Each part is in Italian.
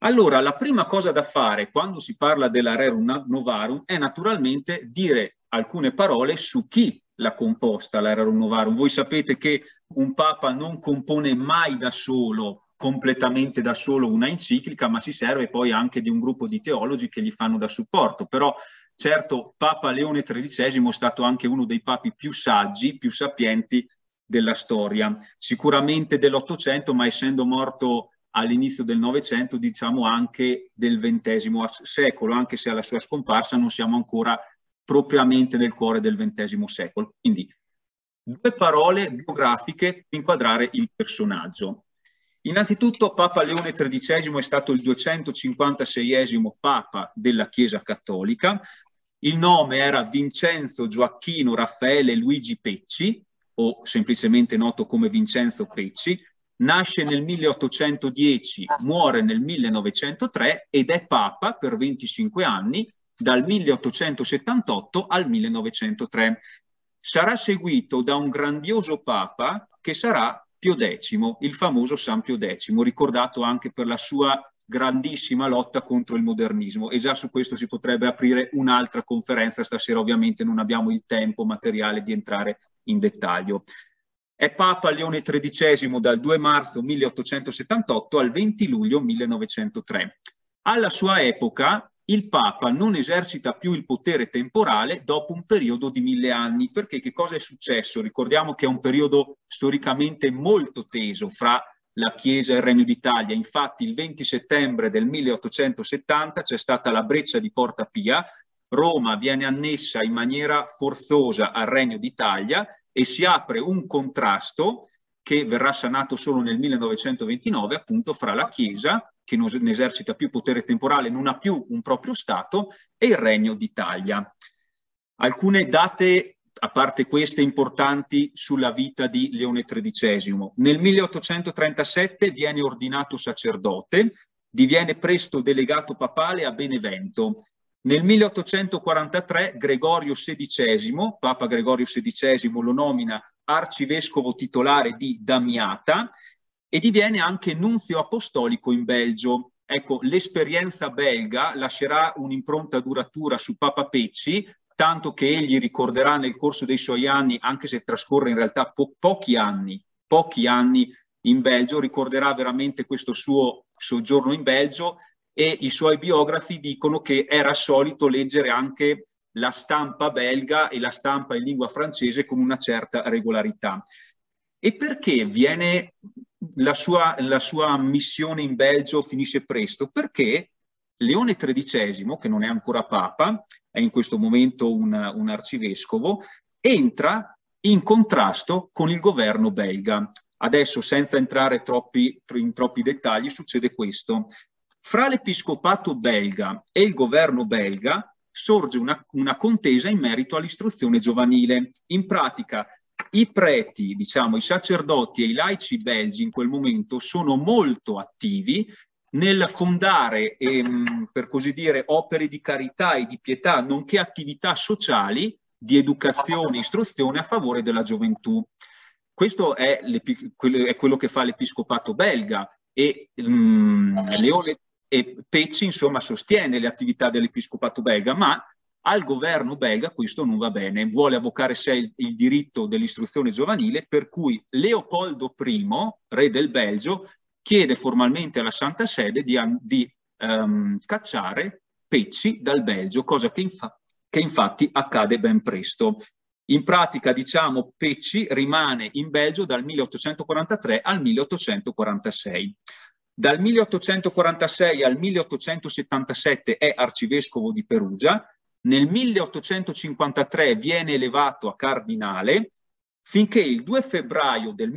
Allora, la prima cosa da fare quando si parla della Rerum Novarum è naturalmente dire alcune parole su chi l'ha composta la Rerum Novarum. Voi sapete che un Papa non compone mai da solo, completamente da solo, una enciclica, ma si serve poi anche di un gruppo di teologi che gli fanno da supporto. Però certo Papa Leone XIII è stato anche uno dei papi più saggi, più sapienti della storia, sicuramente dell'Ottocento, ma essendo morto all'inizio del Novecento, diciamo anche del XX secolo, anche se alla sua scomparsa non siamo ancora propriamente nel cuore del XX secolo. Quindi due parole biografiche per inquadrare il personaggio. Innanzitutto Papa Leone XIII è stato il 256esimo Papa della Chiesa Cattolica. Il nome era Vincenzo Gioacchino Raffaele Luigi Pecci, o semplicemente noto come Vincenzo Pecci. Nasce nel 1810, muore nel 1903 ed è Papa per 25 anni, dal 1878 al 1903. Sarà seguito da un grandioso Papa che sarà Pio X, il famoso San Pio X, ricordato anche per la sua grandissima lotta contro il modernismo. E già su questo si potrebbe aprire un'altra conferenza, stasera ovviamente non abbiamo il tempo materiale di entrare in dettaglio. È Papa Leone XIII dal 2 marzo 1878 al 20 luglio 1903. Alla sua epoca il Papa non esercita più il potere temporale dopo un periodo di 1000 anni. Perché che cosa è successo? Ricordiamo che è un periodo storicamente molto teso fra la Chiesa e il Regno d'Italia. Infatti il 20 settembre del 1870 c'è stata la breccia di Porta Pia, Roma viene annessa in maniera forzosa al Regno d'Italia e si apre un contrasto che verrà sanato solo nel 1929, appunto, fra la Chiesa, che non esercita più potere temporale, non ha più un proprio Stato, e il Regno d'Italia. Alcune date, a parte queste, importanti sulla vita di Leone XIII. Nel 1837 viene ordinato sacerdote, diviene presto delegato papale a Benevento. Nel 1843 Gregorio XVI, Papa Gregorio XVI, lo nomina arcivescovo titolare di Damiata e diviene anche nunzio apostolico in Belgio. Ecco, l'esperienza belga lascerà un'impronta duratura su Papa Pecci, tanto che egli ricorderà nel corso dei suoi anni, anche se trascorre in realtà pochi anni in Belgio, ricorderà veramente questo suo soggiorno in Belgio, e i suoi biografi dicono che era solito leggere anche la stampa belga e la stampa in lingua francese con una certa regolarità. E perché viene la sua missione in Belgio finisce presto? Perché Leone XIII, che non è ancora Papa, è in questo momento un arcivescovo, entra in contrasto con il governo belga. Adesso, senza entrare in troppi dettagli, succede questo. Fra l'episcopato belga e il governo belga sorge una contesa in merito all'istruzione giovanile. In pratica, i preti, diciamo, i sacerdoti e i laici belgi in quel momento sono molto attivi nel fondare, per così dire, opere di carità e di pietà, nonché attività sociali di educazione e istruzione a favore della gioventù. Questo è quello che fa l'episcopato belga, e Leone e Pecci, insomma, sostiene le attività dell'episcopato belga, ma al governo belga questo non va bene, vuole avvocare sé il diritto dell'istruzione giovanile, per cui Leopoldo I, re del Belgio, chiede formalmente alla Santa Sede di cacciare Pecci dal Belgio, cosa che infatti accade ben presto. In pratica, diciamo, Pecci rimane in Belgio dal 1843 al 1846. Dal 1846 al 1877 è arcivescovo di Perugia. Nel 1853 viene elevato a cardinale, finché il 2 febbraio del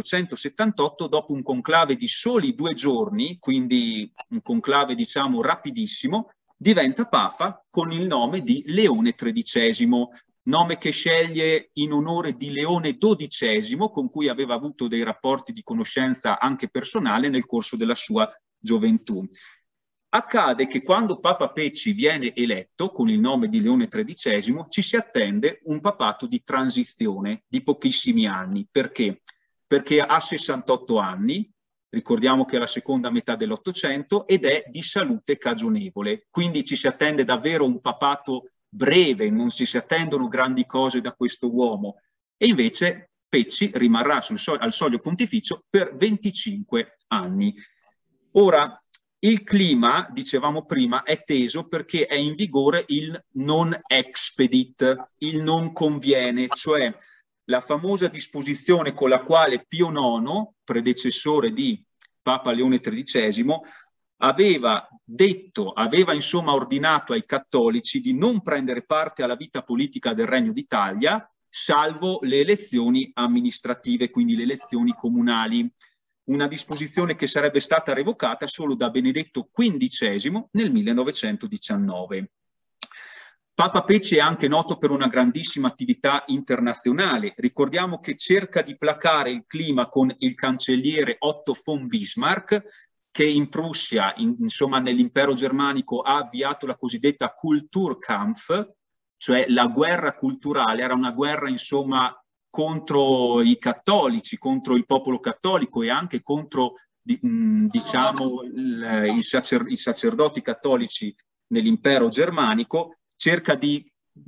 1878, dopo un conclave di soli 2 giorni, quindi un conclave, diciamo, rapidissimo, diventa Papa con il nome di Leone XIII, nome che sceglie in onore di Leone XII, con cui aveva avuto dei rapporti di conoscenza anche personale nel corso della sua gioventù. Accade che quando Papa Pecci viene eletto con il nome di Leone XIII ci si attende un papato di transizione di pochissimi anni. Perché? Perché ha 68 anni, ricordiamo che è la seconda metà dell'Ottocento, ed è di salute cagionevole. Quindi ci si attende davvero un papato breve, non si attendono grandi cose da questo uomo. E invece Pecci rimarrà al soglio pontificio per 25 anni. Ora, il clima, dicevamo prima, è teso perché è in vigore il non expedit, il non conviene, cioè la famosa disposizione con la quale Pio IX, predecessore di Papa Leone XIII, aveva insomma ordinato ai cattolici di non prendere parte alla vita politica del Regno d'Italia, salvo le elezioni amministrative, quindi le elezioni comunali. Una disposizione che sarebbe stata revocata solo da Benedetto XV nel 1919. Papa Pecci è anche noto per una grandissima attività internazionale. Ricordiamo che cerca di placare il clima con il cancelliere Otto von Bismarck, che in Prussia, insomma nell'impero germanico, ha avviato la cosiddetta Kulturkampf, cioè la guerra culturale. Era una guerra insomma contro i cattolici, contro il popolo cattolico e anche contro diciamo i sacerdoti cattolici nell'impero germanico. Cerca di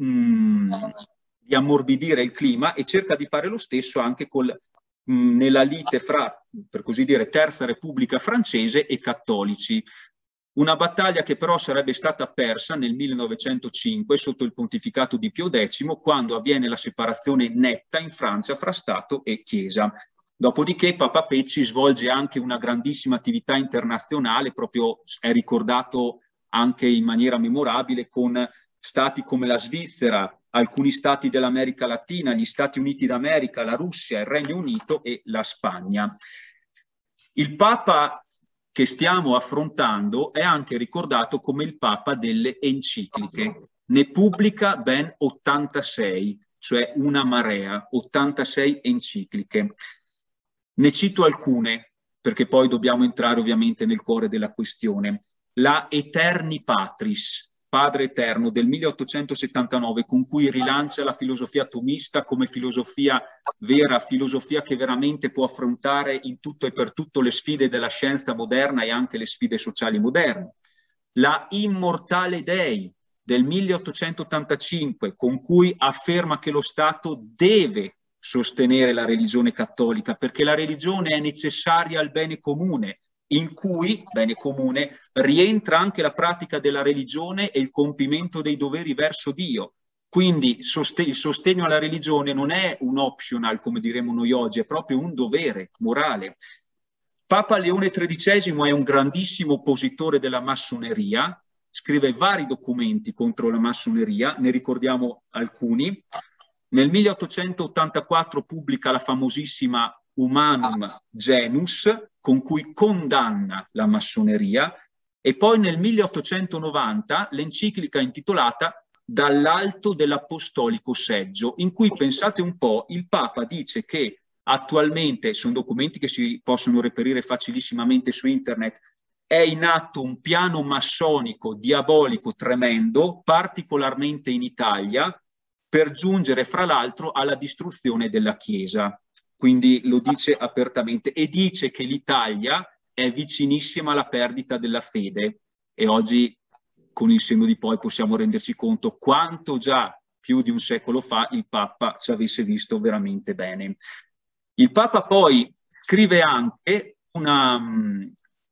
ammorbidire il clima e cerca di fare lo stesso anche nella lite fra, per così dire, Terza Repubblica francese e cattolici. Una battaglia che però sarebbe stata persa nel 1905 sotto il pontificato di Pio X, quando avviene la separazione netta in Francia fra Stato e Chiesa. Dopodiché Papa Pecci svolge anche una grandissima attività internazionale, proprio è ricordato anche in maniera memorabile con stati come la Svizzera, alcuni stati dell'America Latina, gli Stati Uniti d'America, la Russia, il Regno Unito e la Spagna. Il Papa che stiamo affrontando è anche ricordato come il Papa delle encicliche. Ne pubblica ben 86, cioè una marea, 86 encicliche. Ne cito alcune, perché poi dobbiamo entrare ovviamente nel cuore della questione. La Aeterni Patris, Padre Eterno, del 1879, con cui rilancia la filosofia tomista come filosofia vera, filosofia che veramente può affrontare in tutto e per tutto le sfide della scienza moderna e anche le sfide sociali moderne. La Immortale Dei, del 1885, con cui afferma che lo Stato deve sostenere la religione cattolica, perché la religione è necessaria al bene comune, in cui, bene comune, rientra anche la pratica della religione e il compimento dei doveri verso Dio. Quindi il sostegno alla religione non è un optional, come diremo noi oggi, è proprio un dovere morale. Papa Leone XIII è un grandissimo oppositore della massoneria, scrive vari documenti contro la massoneria, ne ricordiamo alcuni. Nel 1884 pubblica la famosissima Humanum Genus, con cui condanna la massoneria, e poi nel 1890 l'enciclica intitolata Dall'alto dell'apostolico seggio, in cui, pensate un po', il Papa dice che attualmente, sono documenti che si possono reperire facilissimamente su internet, è in atto un piano massonico diabolico tremendo, particolarmente in Italia, per giungere fra l'altro alla distruzione della Chiesa. Quindi lo dice apertamente e dice che l'Italia è vicinissima alla perdita della fede, e oggi con il senno di poi possiamo renderci conto quanto già più di un secolo fa il Papa ci avesse visto veramente bene. Il Papa poi scrive anche un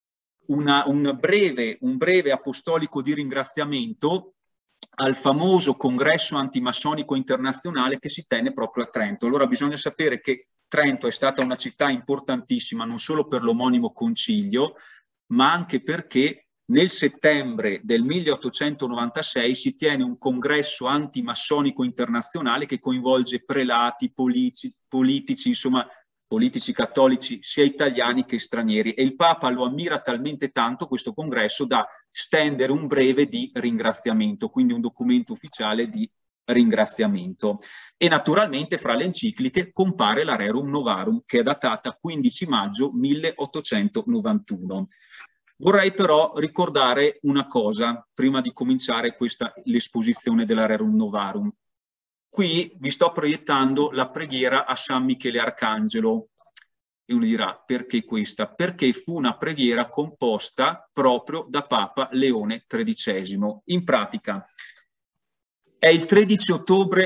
breve apostolico di ringraziamento al famoso congresso antimassonico internazionale che si tenne proprio a Trento. Allora bisogna sapere che Trento è stata una città importantissima non solo per l'omonimo concilio, ma anche perché nel settembre del 1896 si tiene un congresso antimassonico internazionale che coinvolge prelati, politici, insomma politici cattolici sia italiani che stranieri, e il Papa lo ammira talmente tanto questo congresso da stendere un breve di ringraziamento, quindi un documento ufficiale di ringraziamento. E naturalmente fra le encicliche compare la Rerum Novarum, che è datata 15 maggio 1891. Vorrei però ricordare una cosa prima di cominciare l'esposizione della Rerum Novarum. Qui vi sto proiettando la preghiera a San Michele Arcangelo. E uno dirà, perché questa? Perché fu una preghiera composta proprio da Papa Leone XIII. In pratica, è il 13 ottobre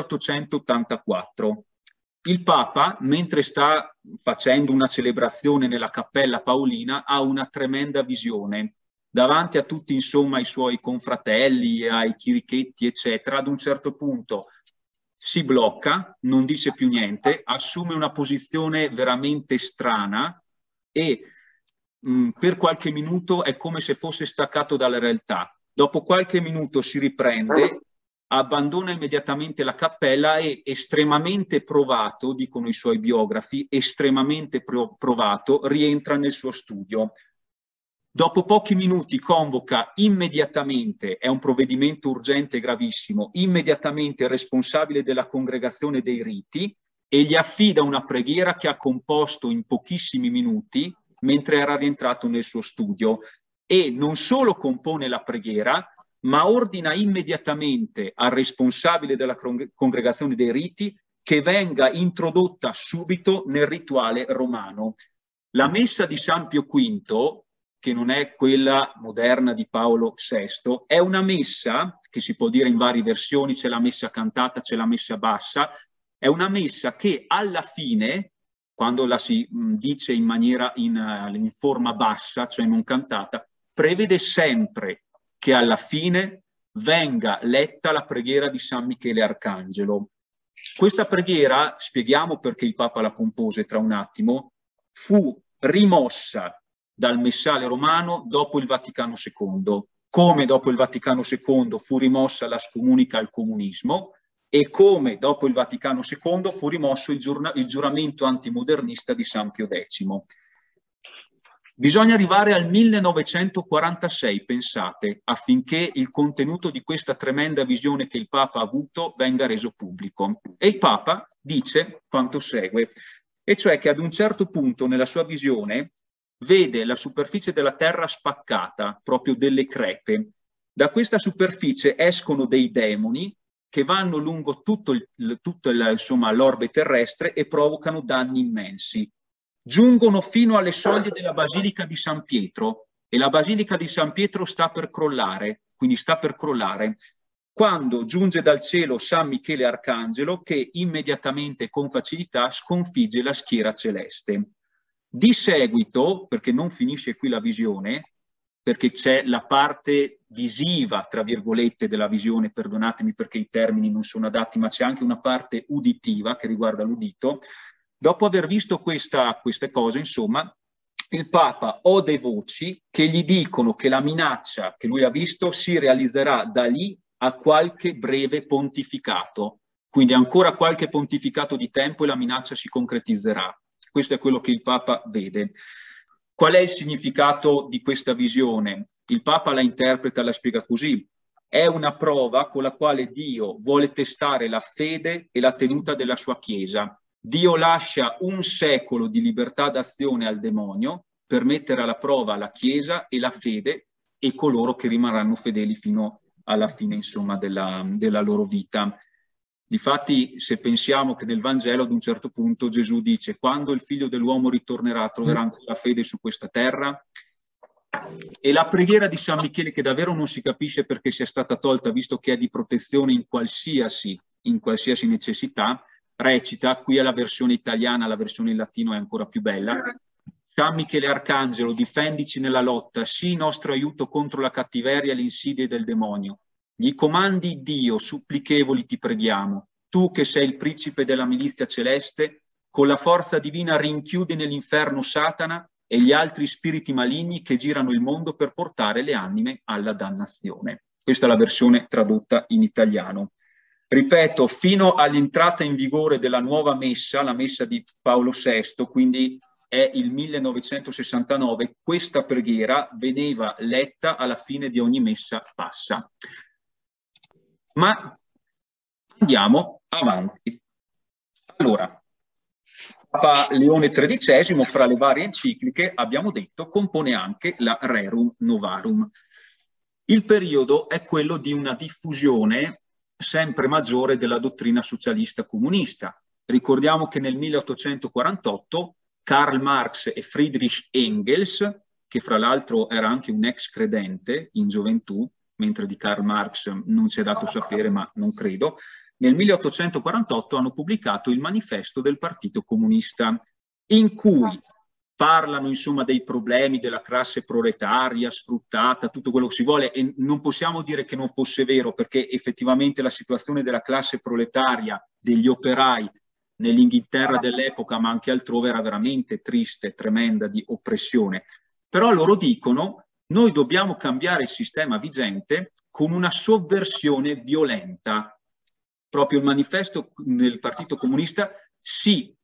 1884. Il Papa, mentre sta facendo una celebrazione nella Cappella Paolina, ha una tremenda visione. Davanti a tutti, insomma, i suoi confratelli, ai chirichetti, eccetera, ad un certo punto si blocca, non dice più niente, assume una posizione veramente strana e per qualche minuto è come se fosse staccato dalla realtà. Dopo qualche minuto si riprende, abbandona immediatamente la cappella e estremamente provato, dicono i suoi biografi, estremamente provato, rientra nel suo studio. Dopo pochi minuti convoca immediatamente, è un provvedimento urgente e gravissimo, immediatamente il responsabile della congregazione dei riti e gli affida una preghiera che ha composto in pochissimi minuti mentre era rientrato nel suo studio. E non solo compone la preghiera, ma ordina immediatamente al responsabile della congregazione dei riti che venga introdotta subito nel rituale romano. La messa di San Pio V, che non è quella moderna di Paolo VI, è una messa che si può dire in varie versioni, c'è la messa cantata, c'è la messa bassa, è una messa che alla fine, quando la si dice in maniera in forma bassa, cioè non cantata, prevede sempre che alla fine venga letta la preghiera di San Michele Arcangelo. Questa preghiera, spieghiamo perché il Papa la compose tra un attimo, fu rimossa dal messale romano dopo il Vaticano II, come dopo il Vaticano II fu rimossa la scomunica al comunismo e come dopo il Vaticano II fu rimosso il giuramento antimodernista di San Pio X. Bisogna arrivare al 1946, pensate, affinché il contenuto di questa tremenda visione che il Papa ha avuto venga reso pubblico. E il Papa dice quanto segue, e cioè che ad un certo punto nella sua visione vede la superficie della terra spaccata, proprio delle crepe. Da questa superficie escono dei demoni che vanno lungo tutto l'orbe terrestre e provocano danni immensi. Giungono fino alle soglie della Basilica di San Pietro e la Basilica di San Pietro sta per crollare, quindi sta per crollare, quando giunge dal cielo San Michele Arcangelo che immediatamente con facilità sconfigge la schiera celeste. Di seguito, perché non finisce qui la visione, perché c'è la parte visiva, tra virgolette, della visione, perdonatemi perché i termini non sono adatti, ma c'è anche una parte uditiva che riguarda l'udito. Dopo aver visto queste cose, insomma, il Papa ode voci che gli dicono che la minaccia che lui ha visto si realizzerà da lì a qualche breve pontificato. Quindi ancora qualche pontificato di tempo e la minaccia si concretizzerà. Questo è quello che il Papa vede. Qual è il significato di questa visione? Il Papa la interpreta, la spiega così. È una prova con la quale Dio vuole testare la fede e la tenuta della sua Chiesa. Dio lascia un secolo di libertà d'azione al demonio per mettere alla prova la Chiesa e la fede e coloro che rimarranno fedeli fino alla fine, insomma, della loro vita. Difatti, se pensiamo che nel Vangelo ad un certo punto Gesù dice quando il figlio dell'uomo ritornerà troverà anche la fede su questa terra, e la preghiera di San Michele, che davvero non si capisce perché sia stata tolta, visto che è di protezione in qualsiasi necessità, recita, qui è la versione italiana, la versione in latino è ancora più bella: San Michele Arcangelo, difendici nella lotta, sii nostro aiuto contro la cattiveria e le insidie del demonio. Gli comandi Dio, supplichevoli ti preghiamo, tu che sei il principe della milizia celeste, con la forza divina rinchiudi nell'inferno Satana e gli altri spiriti maligni che girano il mondo per portare le anime alla dannazione. Questa è la versione tradotta in italiano. Ripeto, fino all'entrata in vigore della nuova messa, la messa di Paolo VI, quindi è il 1969, questa preghiera veniva letta alla fine di ogni messa bassa. Ma andiamo avanti. Allora, Papa Leone XIII, fra le varie encicliche, abbiamo detto, compone anche la Rerum Novarum. Il periodo è quello di una diffusione sempre maggiore della dottrina socialista comunista. Ricordiamo che nel 1848 Karl Marx e Friedrich Engels, che fra l'altro era anche un ex credente in gioventù, mentre di Karl Marx non ci è dato sapere, ma non credo, nel 1848 hanno pubblicato il Manifesto del Partito Comunista, in cui parlano insomma dei problemi della classe proletaria sfruttata, tutto quello che si vuole, e non possiamo dire che non fosse vero, perché effettivamente la situazione della classe proletaria, degli operai nell'Inghilterra dell'epoca, ma anche altrove, era veramente triste, tremenda, di oppressione. Però loro dicono: noi dobbiamo cambiare il sistema vigente con una sovversione violenta. Proprio il manifesto del Partito Comunista si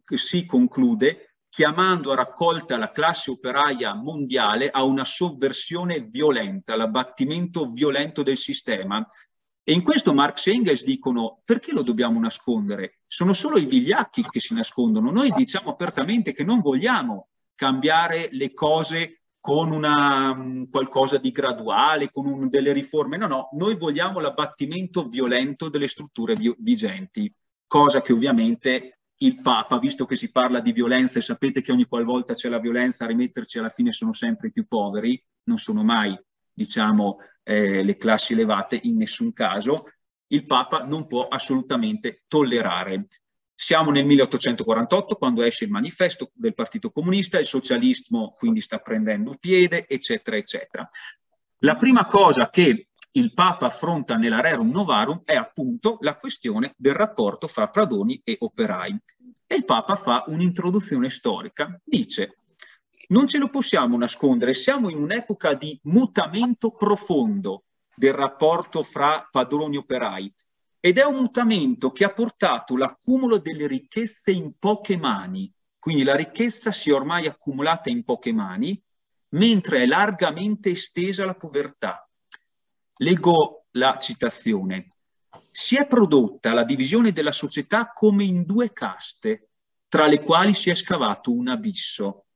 conclude chiamando a raccolta la classe operaia mondiale a una sovversione violenta, l'abbattimento violento del sistema. E in questo Marx e Engels dicono: perché lo dobbiamo nascondere? Sono solo i vigliacchi che si nascondono. Noi diciamo apertamente che non vogliamo cambiare le cose con qualcosa di graduale, con delle riforme. No, noi vogliamo l'abbattimento violento delle strutture vigenti, cosa che ovviamente il Papa, visto che si parla di violenza, e sapete che ogni qualvolta c'è la violenza a rimetterci alla fine sono sempre i più poveri, non sono mai, diciamo, le classi elevate in nessun caso, il Papa non può assolutamente tollerare. Siamo nel 1848, quando esce il manifesto del Partito Comunista, il socialismo quindi sta prendendo piede, eccetera, eccetera. La prima cosa che il Papa affronta nella Rerum Novarum è appunto la questione del rapporto fra padroni e operai. E il Papa fa un'introduzione storica, dice: non ce lo possiamo nascondere, siamo in un'epoca di mutamento profondo del rapporto fra padroni e operai. Ed è un mutamento che ha portato l'accumulo delle ricchezze in poche mani, quindi la ricchezza si è ormai accumulata in poche mani, mentre è largamente estesa la povertà. Leggo la citazione. Si è prodotta la divisione della società come in due caste, tra le quali si è scavato un abisso.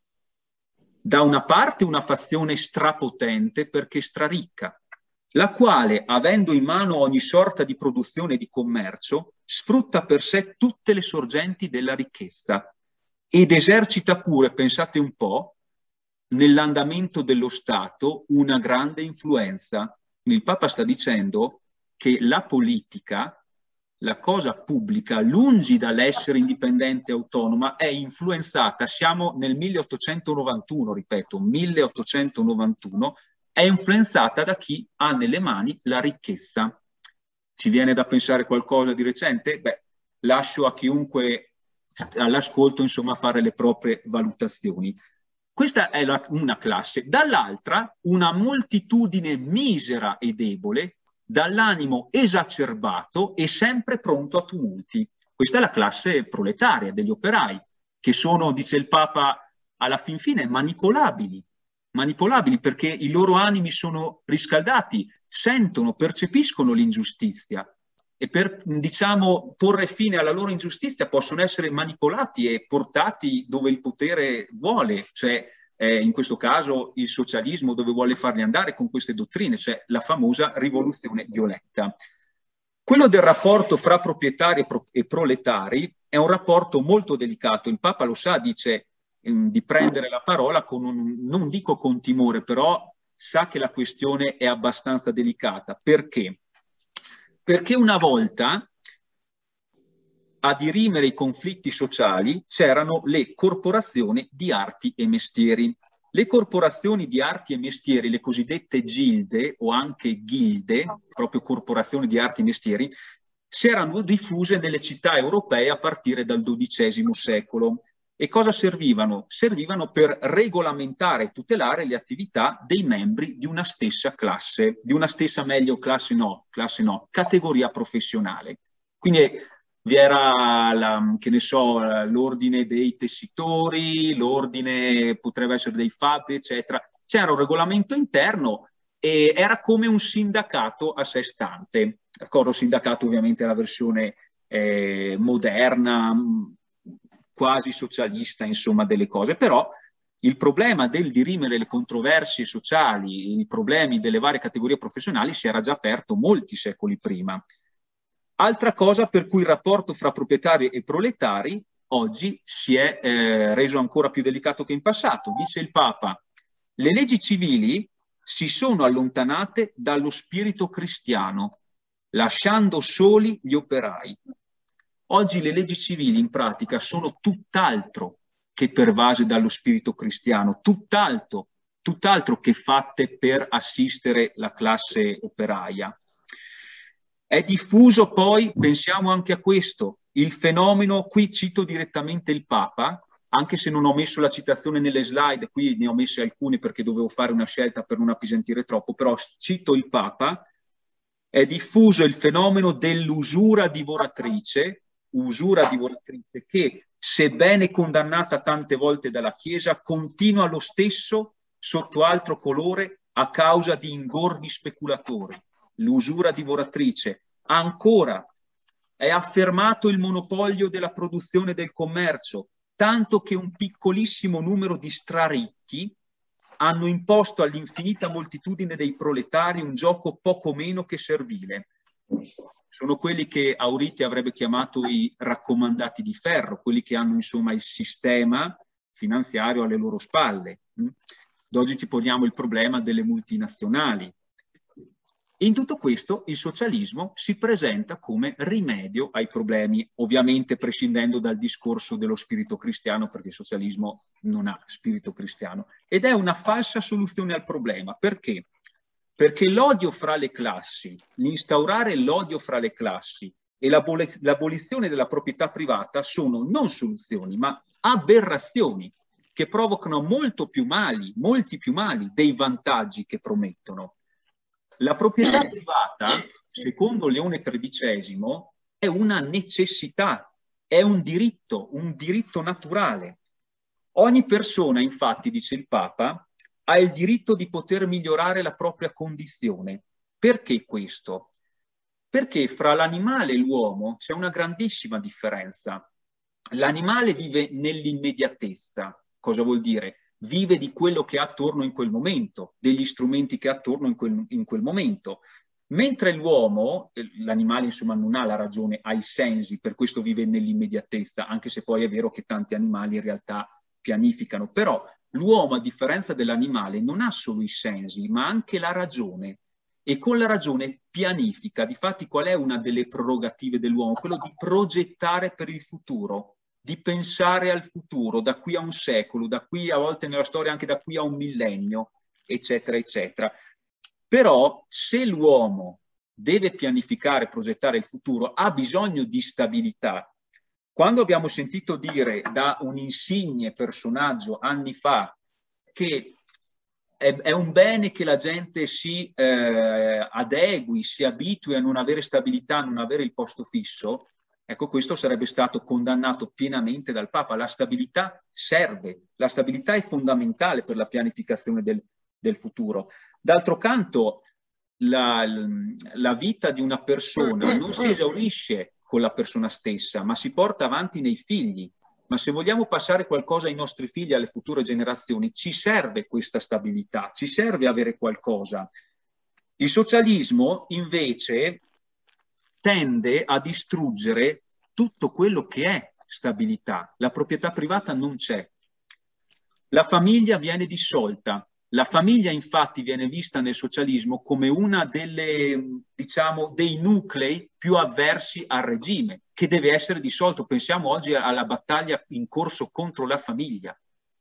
Da una parte una fazione strapotente perché straricca, la quale, avendo in mano ogni sorta di produzione e di commercio, sfrutta per sé tutte le sorgenti della ricchezza ed esercita pure, pensate un po', nell'andamento dello Stato una grande influenza. Il Papa sta dicendo che la politica, la cosa pubblica, lungi dall'essere indipendente e autonoma, è influenzata, siamo nel 1891, ripeto, 1891, è influenzata da chi ha nelle mani la ricchezza. Ci viene da pensare qualcosa di recente? Beh, lascio a chiunque all'ascolto, insomma, fare le proprie valutazioni. Questa è una classe. Dall'altra, una moltitudine misera e debole, dall'animo esacerbato e sempre pronto a tumulti. Questa è la classe proletaria degli operai, che sono, dice il Papa, alla fin fine manipolabili perché i loro animi sono riscaldati, sentono, percepiscono l'ingiustizia e per, diciamo, porre fine alla loro ingiustizia possono essere manipolati e portati dove il potere vuole, cioè in questo caso il socialismo dove vuole farli andare con queste dottrine, cioè la famosa rivoluzione violenta. Quello del rapporto fra proprietari e proletari è un rapporto molto delicato, il Papa lo sa, dice di prendere la parola con non dico con timore, però sa che la questione è abbastanza delicata. Perché? Perché una volta a dirimere i conflitti sociali c'erano le corporazioni di arti e mestieri. Le corporazioni di arti e mestieri, le cosiddette gilde o anche ghilde, proprio corporazioni di arti e mestieri, si erano diffuse nelle città europee a partire dal XII secolo. E cosa servivano? Servivano per regolamentare e tutelare le attività dei membri di una stessa classe, di una stessa, meglio, classe no, categoria professionale. Quindi vi era, che ne so, l'ordine dei tessitori, l'ordine potrebbe essere dei fabbri, eccetera. C'era un regolamento interno e era come un sindacato a sé stante. D'accordo, sindacato ovviamente è la versione moderna, quasi socialista, insomma, delle cose, però il problema del dirimere le controversie sociali, i problemi delle varie categorie professionali si era già aperto molti secoli prima. Altra cosa per cui il rapporto fra proprietari e proletari oggi si è reso ancora più delicato che in passato. Dice il Papa, le leggi civili si sono allontanate dallo spirito cristiano, lasciando soli gli operai. Oggi le leggi civili in pratica sono tutt'altro che pervase dallo spirito cristiano, tutt'altro che fatte per assistere la classe operaia. È diffuso poi, pensiamo anche a questo, il fenomeno, qui cito direttamente il Papa, anche se non ho messo la citazione nelle slide, qui ne ho messe alcune perché dovevo fare una scelta per non appesantire troppo, però cito il Papa, è diffuso il fenomeno dell'usura divoratrice che, sebbene condannata tante volte dalla Chiesa, continua lo stesso sotto altro colore a causa di ingordi speculatori. L'usura divoratrice. Ancora, è affermato il monopolio della produzione e del commercio, tanto che un piccolissimo numero di straricchi hanno imposto all'infinita moltitudine dei proletari un gioco poco meno che servile. Sono quelli che Auriti avrebbe chiamato i raccomandati di ferro, quelli che hanno insomma il sistema finanziario alle loro spalle. Oggi ci poniamo il problema delle multinazionali. In tutto questo il socialismo si presenta come rimedio ai problemi, ovviamente prescindendo dal discorso dello spirito cristiano, perché il socialismo non ha spirito cristiano, ed è una falsa soluzione al problema. Perché? Perché l'odio fra le classi, l'instaurare l'odio fra le classi e l'abolizione della proprietà privata sono non soluzioni, ma aberrazioni che provocano molti più mali dei vantaggi che promettono. La proprietà privata, secondo Leone XIII, è una necessità, è un diritto naturale. Ogni persona, infatti, dice il Papa, ha il diritto di poter migliorare la propria condizione. Perché questo? Perché fra l'animale e l'uomo c'è una grandissima differenza. L'animale vive nell'immediatezza. Cosa vuol dire? Vive di quello che ha attorno in quel momento, degli strumenti che ha attorno in quel momento. Mentre l'uomo, l'animale insomma non ha la ragione, ha i sensi, per questo vive nell'immediatezza, anche se poi è vero che tanti animali in realtà pianificano. Però l'uomo, a differenza dell'animale, non ha solo i sensi, ma anche la ragione. E con la ragione pianifica. Difatti qual è una delle prerogative dell'uomo? Quello di progettare per il futuro, di pensare al futuro, da qui a un secolo, da qui a volte nella storia anche da qui a un millennio, eccetera, eccetera. Però se l'uomo deve pianificare, progettare il futuro, ha bisogno di stabilità. Quando abbiamo sentito dire da un insigne personaggio anni fa che è un bene che la gente si adegui, si abitui a non avere stabilità, a non avere il posto fisso, ecco, questo sarebbe stato condannato pienamente dal Papa. La stabilità serve, la stabilità è fondamentale per la pianificazione del futuro. D'altro canto, la vita di una persona non si esaurisce con la persona stessa, ma si porta avanti nei figli. Ma se vogliamo passare qualcosa ai nostri figli, alle future generazioni, ci serve questa stabilità, ci serve avere qualcosa. Il socialismo, invece, tende a distruggere tutto quello che è stabilità. La proprietà privata non c'è. La famiglia viene dissolta. La famiglia infatti viene vista nel socialismo come una delle, diciamo, dei nuclei più avversi al regime, che deve essere dissolto. Pensiamo oggi alla battaglia in corso contro la famiglia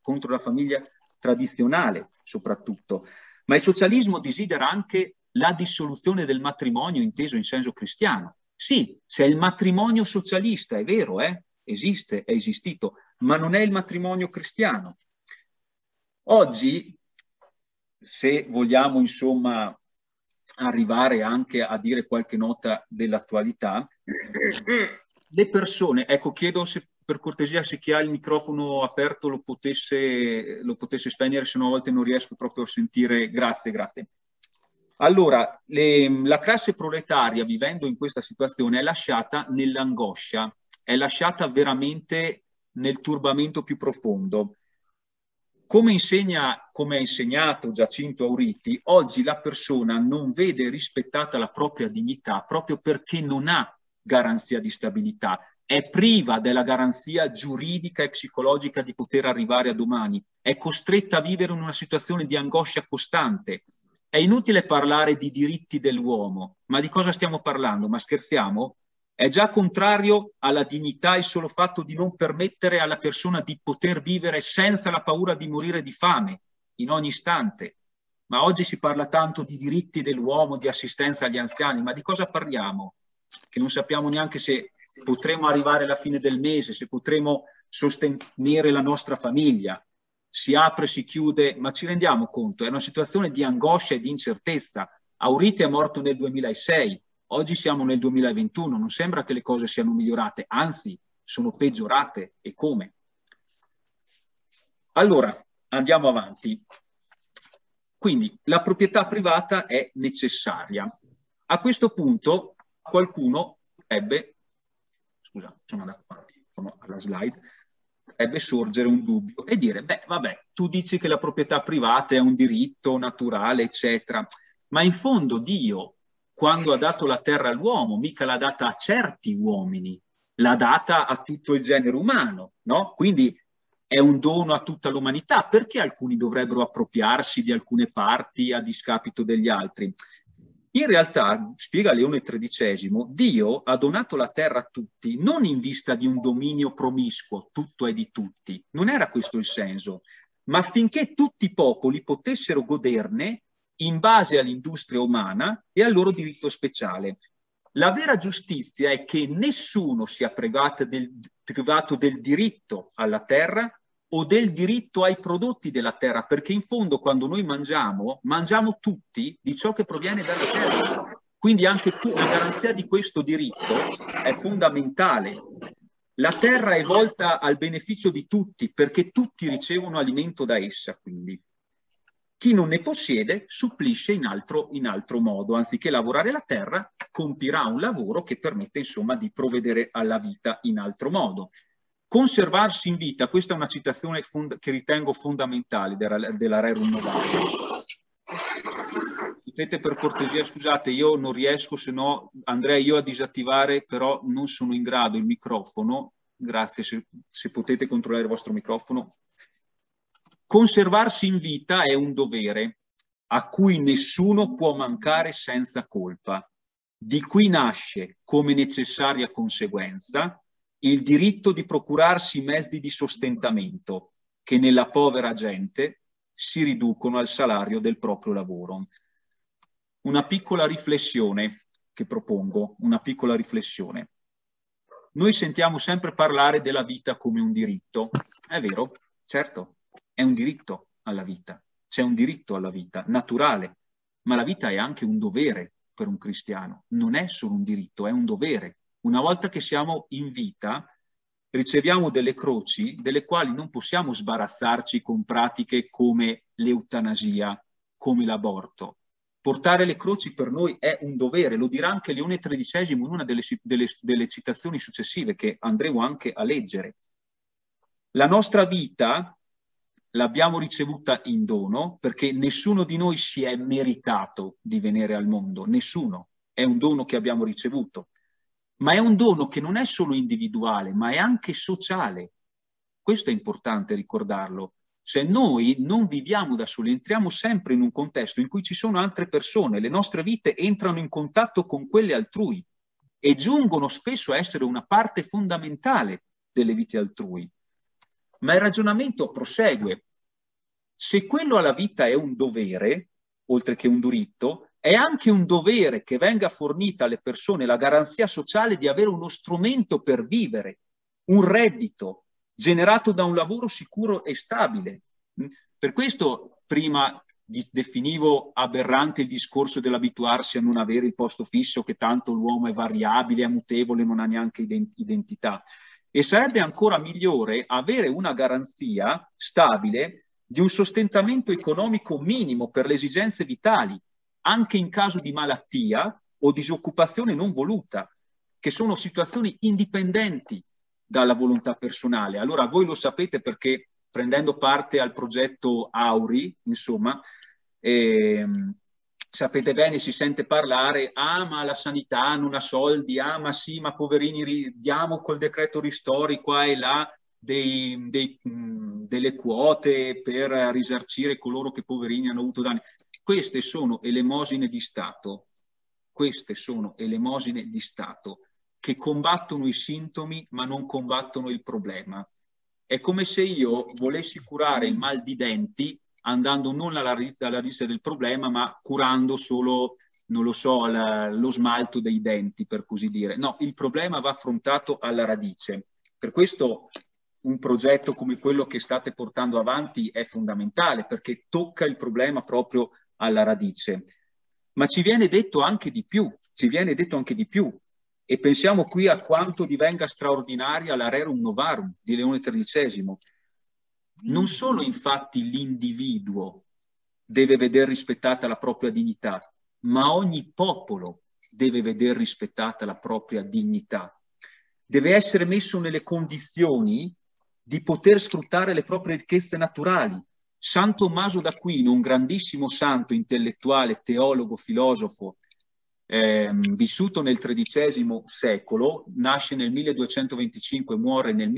tradizionale soprattutto. Ma il socialismo desidera anche la dissoluzione del matrimonio inteso in senso cristiano. Sì, c'è il matrimonio socialista, è vero, esiste, è esistito, ma non è il matrimonio cristiano. Oggi, se vogliamo insomma arrivare anche a dire qualche nota dell'attualità, le persone, ecco, chiedo se, per cortesia, se chi ha il microfono aperto lo potesse spegnere, se no a volte non riesco proprio a sentire. Grazie, grazie. Allora, la classe proletaria, vivendo in questa situazione, è lasciata nell'angoscia, è lasciata veramente nel turbamento più profondo. Come ha insegnato Giacinto Auriti, oggi la persona non vede rispettata la propria dignità proprio perché non ha garanzia di stabilità. è priva della garanzia giuridica e psicologica di poter arrivare a domani, è costretta a vivere in una situazione di angoscia costante. È inutile parlare di diritti dell'uomo, ma di cosa stiamo parlando? Ma scherziamo? È già contrario alla dignità il solo fatto di non permettere alla persona di poter vivere senza la paura di morire di fame in ogni istante. Ma oggi si parla tanto di diritti dell'uomo, di assistenza agli anziani, ma di cosa parliamo? Che non sappiamo neanche se potremo arrivare alla fine del mese, se potremo sostenere la nostra famiglia. Si apre, si chiude, ma ci rendiamo conto? È una situazione di angoscia e di incertezza. Auriti è morto nel 2006, oggi siamo nel 2021, non sembra che le cose siano migliorate, anzi sono peggiorate, e come? Allora, andiamo avanti. Quindi la proprietà privata è necessaria. A questo punto qualcuno potrebbe, scusa, sono andato avanti, sono alla slide, potrebbe sorgere un dubbio e dire, beh, vabbè, tu dici che la proprietà privata è un diritto naturale, eccetera, ma in fondo Dio, quando ha dato la terra all'uomo, mica l'ha data a certi uomini, l'ha data a tutto il genere umano, no? Quindi è un dono a tutta l'umanità, perché alcuni dovrebbero appropriarsi di alcune parti a discapito degli altri? In realtà, spiega Leone XIII, Dio ha donato la terra a tutti, non in vista di un dominio promiscuo, tutto è di tutti, non era questo il senso, ma affinché tutti i popoli potessero goderne in base all'industria umana e al loro diritto speciale. La vera giustizia è che nessuno sia privato del diritto alla terra o del diritto ai prodotti della terra, perché in fondo quando noi mangiamo, mangiamo tutti di ciò che proviene dalla terra. Quindi anche la garanzia di questo diritto è fondamentale. La terra è volta al beneficio di tutti, perché tutti ricevono alimento da essa, quindi. Chi non ne possiede supplisce in altro modo, anziché lavorare la terra, compirà un lavoro che permette insomma di provvedere alla vita in altro modo. Conservarsi in vita, questa è una citazione che ritengo fondamentale della Rerum Novarum. Potete per cortesia, scusate, io non riesco, se no andrei io a disattivare, però non sono in grado il microfono, grazie, se potete controllare il vostro microfono. Conservarsi in vita è un dovere a cui nessuno può mancare senza colpa. Di qui nasce, come necessaria conseguenza, il diritto di procurarsi mezzi di sostentamento che nella povera gente si riducono al salario del proprio lavoro. Una piccola riflessione che propongo, una piccola riflessione. Noi sentiamo sempre parlare della vita come un diritto. È vero, certo. È un diritto alla vita, c'è un diritto alla vita naturale, ma la vita è anche un dovere per un cristiano, non è solo un diritto, è un dovere. Una volta che siamo in vita, riceviamo delle croci delle quali non possiamo sbarazzarci con pratiche come l'eutanasia, come l'aborto. Portare le croci per noi è un dovere, lo dirà anche Leone XIII in una delle citazioni successive che andremo anche a leggere. La nostra vita l'abbiamo ricevuta in dono perché nessuno di noi si è meritato di venire al mondo, nessuno, è un dono che abbiamo ricevuto, ma è un dono che non è solo individuale, ma è anche sociale. Questo è importante ricordarlo. Se noi non viviamo da soli, entriamo sempre in un contesto in cui ci sono altre persone, le nostre vite entrano in contatto con quelle altrui e giungono spesso a essere una parte fondamentale delle vite altrui. Ma il ragionamento prosegue. Se quello alla vita è un dovere, oltre che un diritto, è anche un dovere che venga fornita alle persone la garanzia sociale di avere uno strumento per vivere, un reddito generato da un lavoro sicuro e stabile. Per questo prima definivo aberrante il discorso dell'abituarsi a non avere il posto fisso, che tanto l'uomo è variabile, è mutevole, non ha neanche identità. E sarebbe ancora migliore avere una garanzia stabile di un sostentamento economico minimo per le esigenze vitali, anche in caso di malattia o disoccupazione non voluta, che sono situazioni indipendenti dalla volontà personale. Allora voi lo sapete perché prendendo parte al progetto Auri, insomma, sapete bene, si sente parlare, ma la sanità non ha soldi, ma sì, ma poverini, diamo col decreto ristori qua e là delle quote per risarcire coloro che poverini hanno avuto danni. Queste sono elemosine di Stato, queste sono elemosine di Stato che combattono i sintomi ma non combattono il problema. È come se io volessi curare il mal di denti andando non alla radice del problema, ma curando solo, non lo so, lo smalto dei denti, per così dire. No, il problema va affrontato alla radice. Per questo un progetto come quello che state portando avanti è fondamentale, perché tocca il problema proprio alla radice. Ma ci viene detto anche di più, ci viene detto anche di più. E pensiamo qui a quanto divenga straordinaria la Rerum Novarum di Leone XIII. Non solo infatti l'individuo deve vedere rispettata la propria dignità, ma ogni popolo deve vedere rispettata la propria dignità. Deve essere messo nelle condizioni di poter sfruttare le proprie ricchezze naturali. San Tommaso d'Aquino, un grandissimo santo intellettuale, teologo, filosofo, vissuto nel XIII secolo, nasce nel 1225, muore nel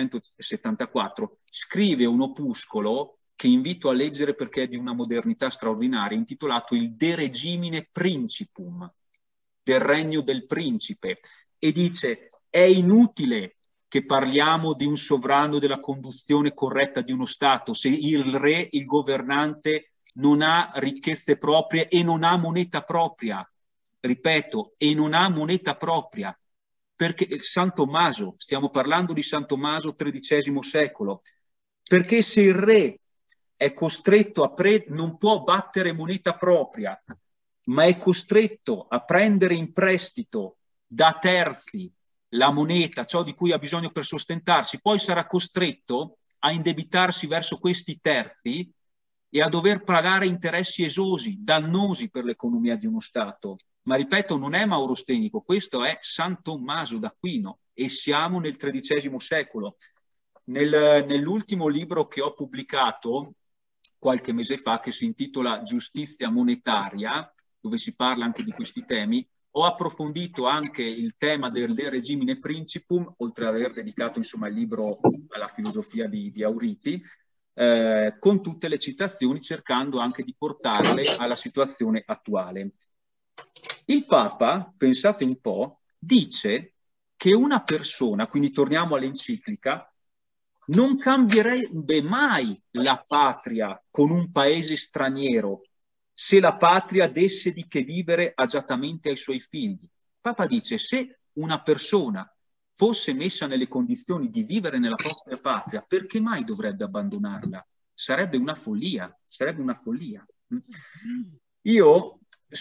1274, scrive un opuscolo che invito a leggere perché è di una modernità straordinaria, intitolato Il De Regimine Principum, del regno del principe, e dice: è inutile che parliamo di un sovrano, della conduzione corretta di uno Stato, se il re, il governante, non ha ricchezze proprie e non ha moneta propria. Ripeto, e non ha moneta propria, perché San Tommaso, stiamo parlando di San Tommaso XIII secolo, perché se il re è costretto non può battere moneta propria, ma è costretto a prendere in prestito da terzi la moneta, ciò di cui ha bisogno per sostentarsi, poi sarà costretto a indebitarsi verso questi terzi e a dover pagare interessi esosi, dannosi per l'economia di uno Stato. Ma ripeto, non è Mauro Stenico, questo è San Tommaso d'Aquino e siamo nel XIII secolo. Nell'ultimo libro che ho pubblicato qualche mese fa, che si intitola Giustizia monetaria, dove si parla anche di questi temi, ho approfondito anche il tema del De Regimine Principum, oltre ad aver dedicato insomma il libro alla filosofia di Auriti, con tutte le citazioni, cercando anche di portarle alla situazione attuale. Il Papa, pensate un po', dice che una persona, quindi torniamo all'enciclica, non cambierebbe mai la patria con un paese straniero se la patria desse di che vivere agiatamente ai suoi figli. Papa dice: se una persona fosse messa nelle condizioni di vivere nella propria patria, perché mai dovrebbe abbandonarla? Sarebbe una follia, sarebbe una follia. Io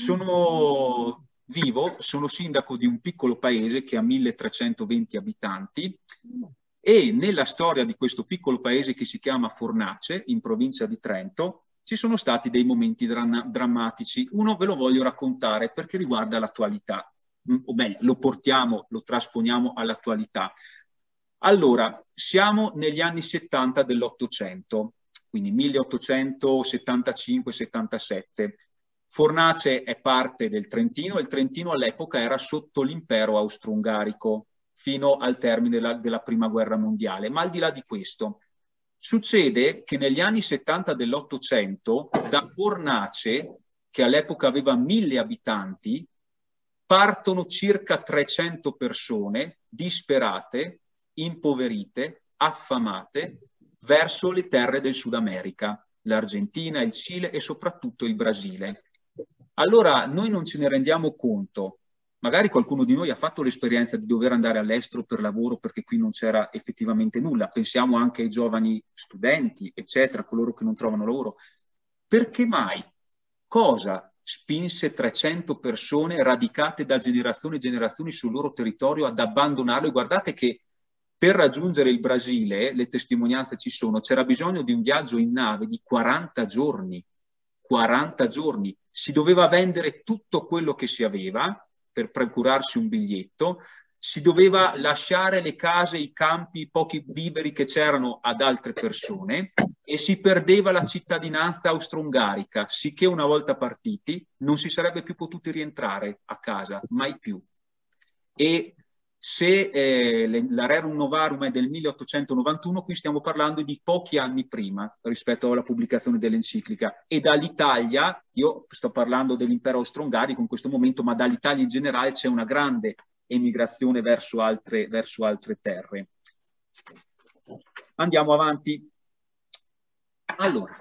sono sindaco di un piccolo paese che ha 1320 abitanti e nella storia di questo piccolo paese che si chiama Fornace, in provincia di Trento, ci sono stati dei momenti drammatici. Uno ve lo voglio raccontare perché riguarda l'attualità, o meglio, lo trasponiamo all'attualità. Allora, siamo negli anni 70 dell'Ottocento, quindi 1875-77. Fornace è parte del Trentino e il Trentino all'epoca era sotto l'impero austro-ungarico fino al termine della Prima Guerra Mondiale. Ma al di là di questo, succede che negli anni 70 dell'Ottocento, da Fornace, che all'epoca aveva 1000 abitanti, partono circa 300 persone disperate, impoverite, affamate, verso le terre del Sud America, l'Argentina, il Cile e soprattutto il Brasile. Allora noi non ce ne rendiamo conto. Magari qualcuno di noi ha fatto l'esperienza di dover andare all'estero per lavoro perché qui non c'era effettivamente nulla. Pensiamo anche ai giovani studenti, eccetera, coloro che non trovano lavoro. Perché mai? Cosa spinse 300 persone radicate da generazioni e generazioni sul loro territorio ad abbandonarlo? E guardate che per raggiungere il Brasile, le testimonianze ci sono, c'era bisogno di un viaggio in nave di 40 giorni. 40 giorni. Si doveva vendere tutto quello che si aveva per procurarsi un biglietto, si doveva lasciare le case, i campi, i pochi viveri che c'erano ad altre persone e si perdeva la cittadinanza austro-ungarica, sicché una volta partiti non si sarebbe più potuti rientrare a casa, mai più. E se la Rerum Novarum è del 1891, qui stiamo parlando di pochi anni prima rispetto alla pubblicazione dell'enciclica, e dall'Italia, io sto parlando dell'impero austro-ungarico in questo momento, ma dall'Italia in generale c'è una grande emigrazione verso altre terre. Andiamo avanti. Allora,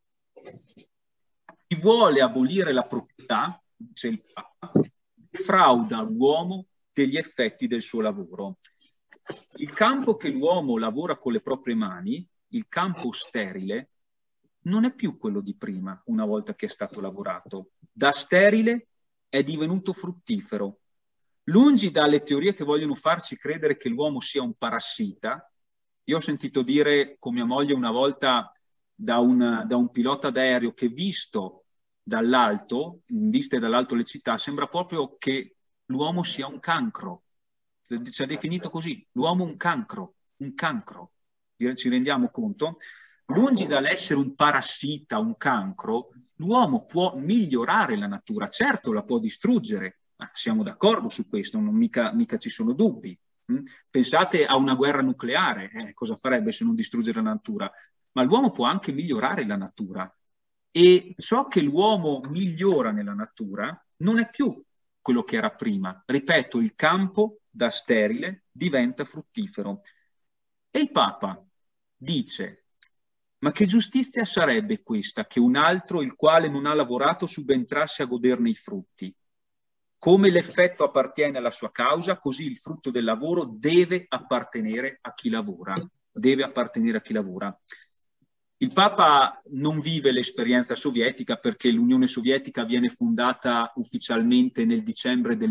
chi vuole abolire la proprietà, dice il Papa, defrauda l'uomo degli effetti del suo lavoro. Il campo che l'uomo lavora con le proprie mani, il campo sterile, non è più quello di prima, una volta che è stato lavorato. Da sterile è divenuto fruttifero. Lungi dalle teorie che vogliono farci credere che l'uomo sia un parassita, io ho sentito dire con mia moglie una volta da un pilota d'aereo che viste dall'alto le città, sembra proprio che l'uomo sia un cancro. Ci ha definito così, l'uomo un cancro. Ci rendiamo conto? Lungi dall'essere un parassita, un cancro, l'uomo può migliorare la natura, certo la può distruggere, ma siamo d'accordo su questo, mica ci sono dubbi. Pensate a una guerra nucleare, cosa farebbe se non distruggere la natura? Ma l'uomo può anche migliorare la natura, e ciò che l'uomo migliora nella natura non è più quello che era prima. Ripeto, il campo da sterile diventa fruttifero. E il Papa dice: ma che giustizia sarebbe questa, che un altro, il quale non ha lavorato, subentrasse a goderne i frutti? Come l'effetto appartiene alla sua causa, così il frutto del lavoro deve appartenere a chi lavora. Deve appartenere a chi lavora. Il Papa non vive l'esperienza sovietica, perché l'Unione Sovietica viene fondata ufficialmente nel dicembre del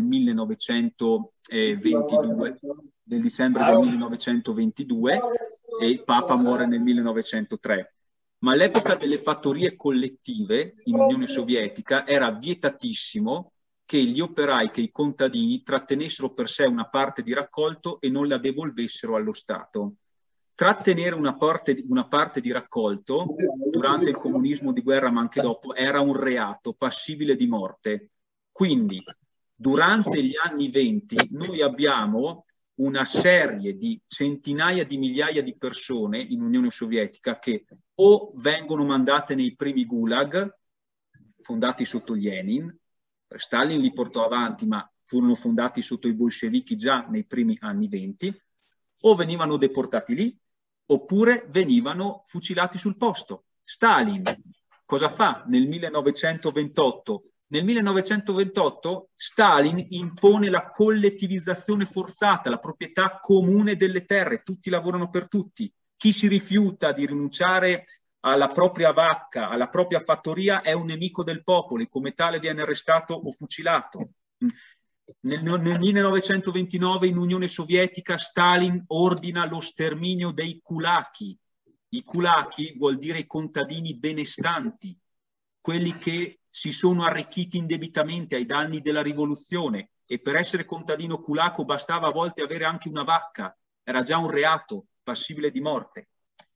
1922, e il Papa muore nel 1903. Ma all'epoca delle fattorie collettive in Unione Sovietica era vietatissimo che gli operai, che i contadini trattenessero per sé una parte di raccolto e non la devolvessero allo Stato. Trattenere una parte di raccolto durante il comunismo di guerra, ma anche dopo, era un reato passibile di morte. Quindi, durante gli anni 20, noi abbiamo una serie di centinaia di migliaia di persone in Unione Sovietica che o vengono mandate nei primi gulag, fondati sotto Lenin, Stalin li portò avanti, ma furono fondati sotto i bolscevichi già nei primi anni 20, o venivano deportati lì, oppure venivano fucilati sul posto. Stalin cosa fa nel 1928? Nel 1928 Stalin impone la collettivizzazione forzata, la proprietà comune delle terre, tutti lavorano per tutti. Chi si rifiuta di rinunciare alla propria vacca, alla propria fattoria, è un nemico del popolo, e come tale viene arrestato o fucilato. Nel 1929 in Unione Sovietica Stalin ordina lo sterminio dei kulaki. I kulaki vuol dire i contadini benestanti, quelli che si sono arricchiti indebitamente ai danni della rivoluzione, e per essere contadino kulako bastava a volte avere anche una vacca, era già un reato passibile di morte.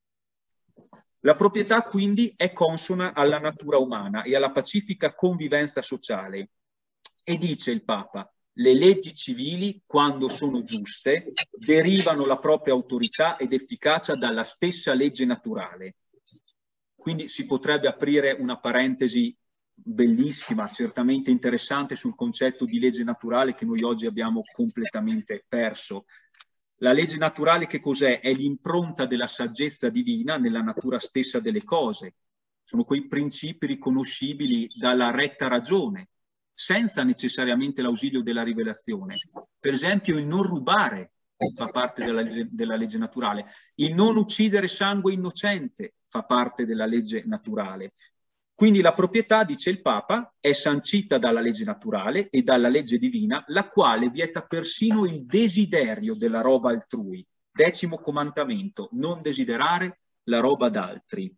La proprietà quindi è consona alla natura umana e alla pacifica convivenza sociale. E dice il Papa: le leggi civili, quando sono giuste, derivano la propria autorità ed efficacia dalla stessa legge naturale. Quindi si potrebbe aprire una parentesi bellissima, certamente interessante, sul concetto di legge naturale che noi oggi abbiamo completamente perso. La legge naturale che cos'è? È l'impronta della saggezza divina nella natura stessa delle cose. Sono quei principi riconoscibili dalla retta ragione, senza necessariamente l'ausilio della rivelazione. Per esempio, il non rubare fa parte della legge naturale. Il non uccidere sangue innocente fa parte della legge naturale. Quindi la proprietà, dice il Papa, è sancita dalla legge naturale e dalla legge divina, la quale vieta persino il desiderio della roba altrui. 10° comandamento: non desiderare la roba d'altri.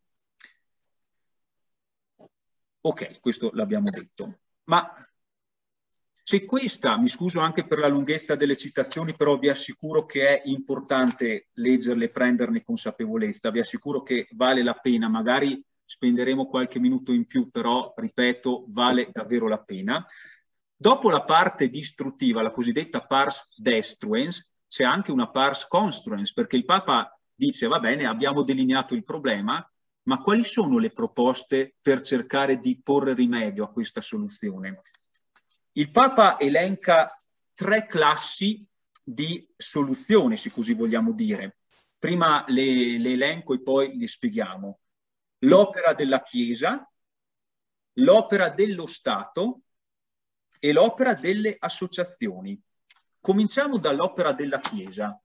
Ok, questo l'abbiamo detto. Ma Se questa, mi scuso anche per la lunghezza delle citazioni, però vi assicuro che è importante leggerle e prenderne consapevolezza, vi assicuro che vale la pena, magari spenderemo qualche minuto in più, però, ripeto, vale davvero la pena. Dopo la parte distruttiva, la cosiddetta pars destruens, c'è anche una pars construens, perché il Papa dice, va bene, abbiamo delineato il problema, ma quali sono le proposte per cercare di porre rimedio a questa soluzione? Il Papa elenca 3 classi di soluzione, se così vogliamo dire. Prima le elenco e poi le spieghiamo. L'opera della Chiesa, l'opera dello Stato e l'opera delle associazioni. Cominciamo dall'opera della Chiesa.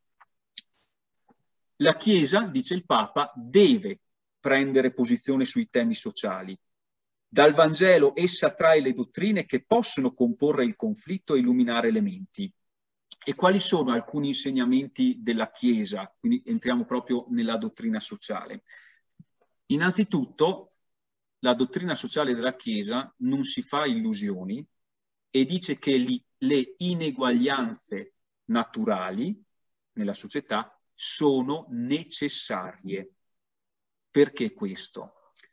La Chiesa, dice il Papa, deve prendere posizione sui temi sociali. Dal Vangelo essa trae le dottrine che possono comporre il conflitto e illuminare le menti. E quali sono alcuni insegnamenti della Chiesa? Quindi entriamo proprio nella dottrina sociale. Innanzitutto, la dottrina sociale della Chiesa non si fa illusioni e dice che le ineguaglianze naturali nella società sono necessarie. Perché questo?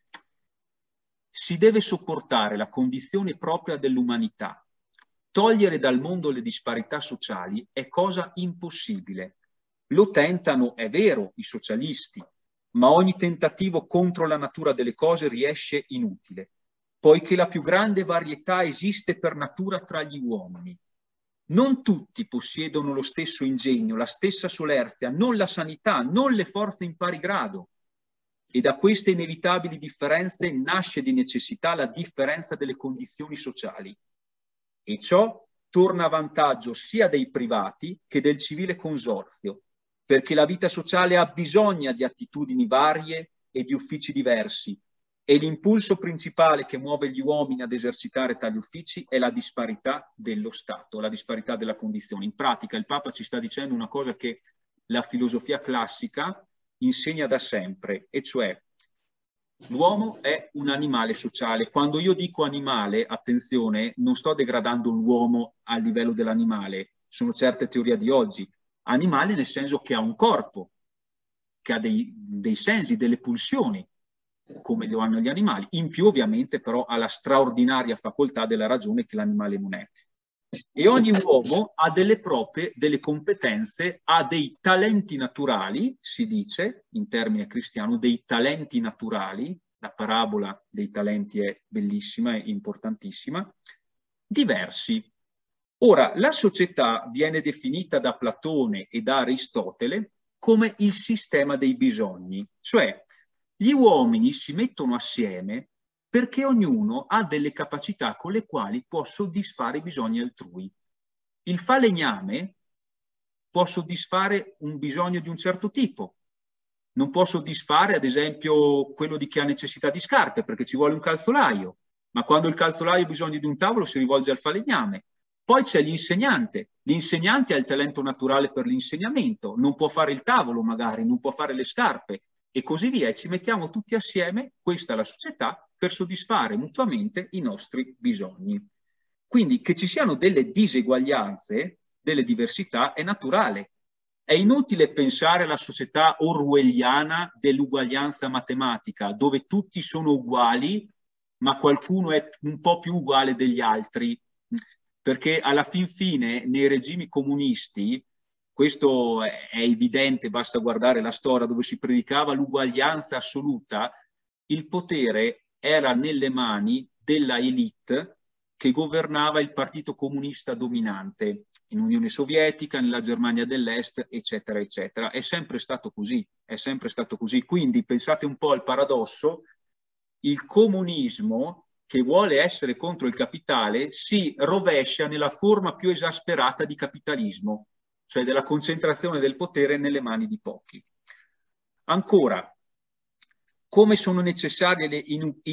Si deve sopportare la condizione propria dell'umanità. Togliere dal mondo le disparità sociali è cosa impossibile. Lo tentano, è vero, i socialisti, ma ogni tentativo contro la natura delle cose riesce inutile, poiché la più grande varietà esiste per natura tra gli uomini. Non tutti possiedono lo stesso ingegno, la stessa solerzia, non la sanità, non le forze in pari grado. E da queste inevitabili differenze nasce di necessità la differenza delle condizioni sociali. E ciò torna a vantaggio sia dei privati che del civile consorzio, perché la vita sociale ha bisogno di attitudini varie e di uffici diversi, e l'impulso principale che muove gli uomini ad esercitare tali uffici è la disparità dello Stato, la disparità della condizione. In pratica il Papa ci sta dicendo una cosa che la filosofia classica insegna da sempre, e cioè l'uomo è un animale sociale. Quando io dico animale, attenzione, non sto degradando l'uomo a livello dell'animale, sono certe teorie di oggi. Animale nel senso che ha un corpo, che ha dei sensi, delle pulsioni, come lo hanno gli animali. In più ovviamente però ha la straordinaria facoltà della ragione che l'animale non è. E ogni uomo ha delle proprie, delle competenze, ha dei talenti naturali, si dice in termine cristiano, dei talenti naturali, la parabola dei talenti è bellissima e importantissima, diversi. Ora, la società viene definita da Platone e da Aristotele come il sistema dei bisogni, cioè gli uomini si mettono assieme perché ognuno ha delle capacità con le quali può soddisfare i bisogni altrui. Il falegname può soddisfare un bisogno di un certo tipo, non può soddisfare ad esempio quello di chi ha necessità di scarpe perché ci vuole un calzolaio, ma quando il calzolaio ha bisogno di un tavolo si rivolge al falegname. Poi c'è l'insegnante ha il talento naturale per l'insegnamento, non può fare il tavolo magari, non può fare le scarpe, e così via, e ci mettiamo tutti assieme, questa è la società, per soddisfare mutuamente i nostri bisogni. Quindi che ci siano delle diseguaglianze, delle diversità, è naturale. È inutile pensare alla società orwelliana dell'uguaglianza matematica, dove tutti sono uguali, ma qualcuno è un po' più uguale degli altri, perché alla fin fine nei regimi comunisti, questo è evidente, basta guardare la storia dove si predicava l'uguaglianza assoluta, il potere era nelle mani della elite che governava il partito comunista dominante in Unione Sovietica, nella Germania dell'Est, eccetera, eccetera. È sempre stato così, è sempre stato così. Quindi pensate un po' al paradosso, il comunismo che vuole essere contro il capitale si rovescia nella forma più esasperata di capitalismo, cioè della concentrazione del potere nelle mani di pochi. Ancora, come sono necessarie le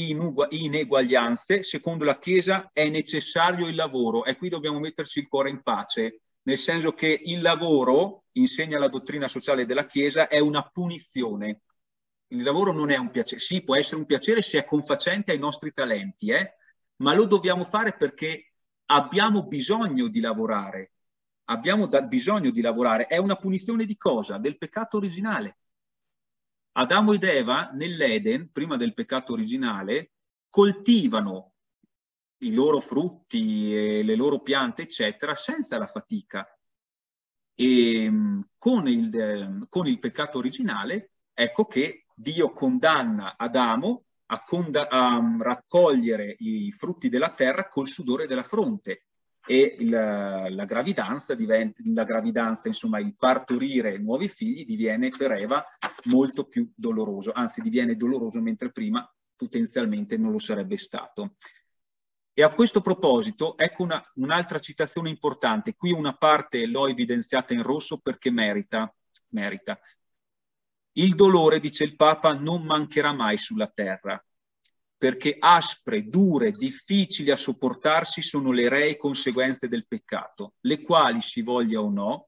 ineguaglianze? Secondo la Chiesa è necessario il lavoro, e qui dobbiamo metterci il cuore in pace, nel senso che il lavoro, insegna la dottrina sociale della Chiesa, è una punizione. Il lavoro non è un piacere, sì, può essere un piacere se è confacente ai nostri talenti, ma lo dobbiamo fare perché abbiamo bisogno di lavorare. Abbiamo bisogno di lavorare. È una punizione di cosa? Del peccato originale. Adamo ed Eva nell'Eden, prima del peccato originale, coltivano i loro frutti e le loro piante, eccetera, senza la fatica. E con il peccato originale, ecco che Dio condanna Adamo a raccogliere i frutti della terra col sudore della fronte, e la gravidanza, insomma, il partorire nuovi figli diviene per Eva molto più doloroso, anzi diviene doloroso mentre prima potenzialmente non lo sarebbe stato. E a questo proposito, ecco un'altra citazione importante. Qui una parte l'ho evidenziata in rosso perché merita. Il dolore, dice il Papa, non mancherà mai sulla terra, perché aspre, dure, difficili a sopportarsi sono le ree conseguenze del peccato, le quali, si voglia o no,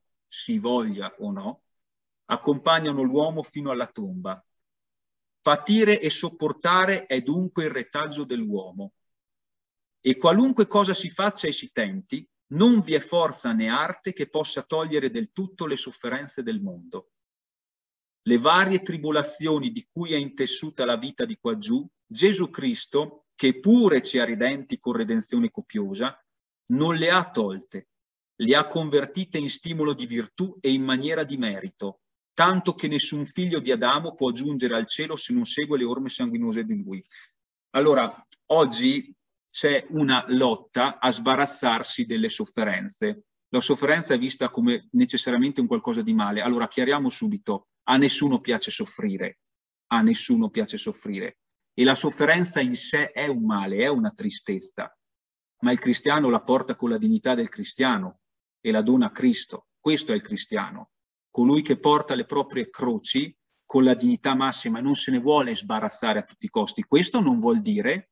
accompagnano l'uomo fino alla tomba. Patire e sopportare è dunque il retaggio dell'uomo. E qualunque cosa si faccia e si tenti, non vi è forza né arte che possa togliere del tutto le sofferenze del mondo. Le varie tribolazioni di cui è intessuta la vita di quaggiù, Gesù Cristo, che pure ci ha ridenti con redenzione copiosa, non le ha tolte, le ha convertite in stimolo di virtù e in maniera di merito, tanto che nessun figlio di Adamo può giungere al cielo se non segue le orme sanguinose di lui. Allora, oggi c'è una lotta a sbarazzarsi delle sofferenze. La sofferenza è vista come necessariamente un qualcosa di male. Allora, chiariamo subito, a nessuno piace soffrire, a nessuno piace soffrire. E la sofferenza in sé è un male, è una tristezza, ma il cristiano la porta con la dignità del cristiano e la dona a Cristo. Questo è il cristiano, colui che porta le proprie croci con la dignità massima e non se ne vuole sbarazzare a tutti i costi. Questo non vuol dire